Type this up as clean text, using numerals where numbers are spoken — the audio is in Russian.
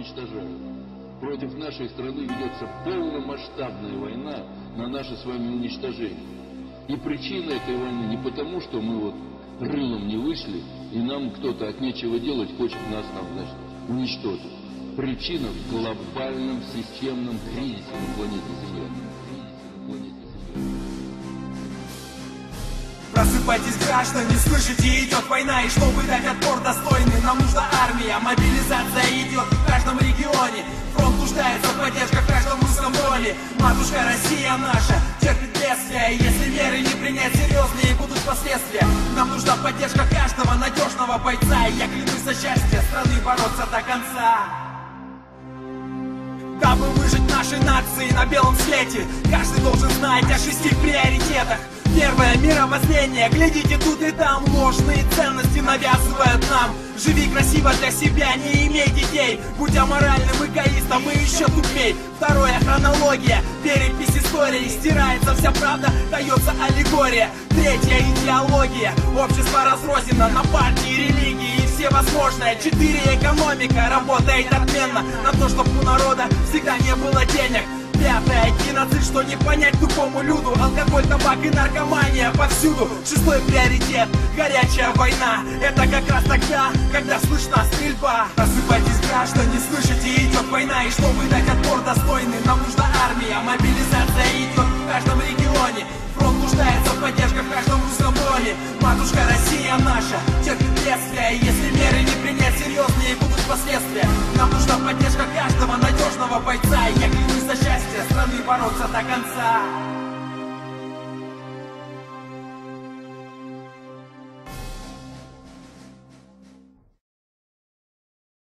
уничтожают. Против нашей страны ведется полномасштабная война на наше с вами уничтожение. И причина этой войны не потому, что мы вот рылом не вышли, и нам кто-то от нечего делать хочет нас там, значит, уничтожить. Причина в глобальном системном кризисе на планете Земля. Просыпайтесь, граждане, слышите, идет война. И чтобы дать отпор достойный, нам нужна армия. Мобилизация идет в каждом регионе. Фронт нуждается в поддержке в каждом русском доме. Матушка Россия наша терпит бедствия. И если меры не принять серьезные, будут последствия. Нам нужна поддержка каждого надежного бойца. И я клянусь за счастье страны бороться до конца. Дабы выжить нашей нации на белом свете, каждый должен знать о 6 приоритетах. Первое — мировоззрение. Глядите тут и там, ложные ценности навязывают нам. Живи красиво для себя, не имей детей. Будь аморальным эгоистом и еще тупей. Второе — хронология. Перепись истории. Стирается вся правда, дается аллегория. Третье — идеология. Общество разрознено на партии, религии и всевозможное. 4 — экономика. Работает отменно на то, чтобы у народа всегда не было денег. Пятое — геноцид, что не понять тупому люду. Алкоголь, табак и наркомания повсюду. 6-й приоритет — горячая война. Это как раз тогда, когда слышна стрельба. Просыпайтесь, граждане, слышите, идет война. И чтобы дать отпор достойный, нам нужна армия. Мобилизация идет в каждом регионе.